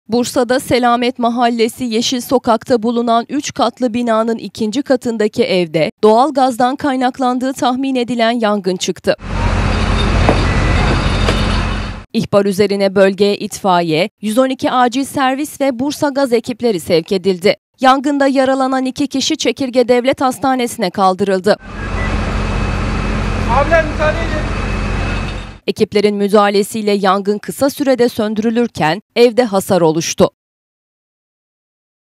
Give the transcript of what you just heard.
Bursa'da Selamet Mahallesi Yeşil Sokak'ta bulunan 3 katlı binanın 2. katındaki evde doğal gazdan kaynaklandığı tahmin edilen yangın çıktı. İhbar üzerine bölgeye itfaiye, 112 acil servis ve Bursa Gaz ekipleri sevk edildi. Yangında yaralanan 2 kişi Çekirge Devlet Hastanesi'ne kaldırıldı. Abiler müsaade edin. Ekiplerin müdahalesiyle yangın kısa sürede söndürülürken evde hasar oluştu.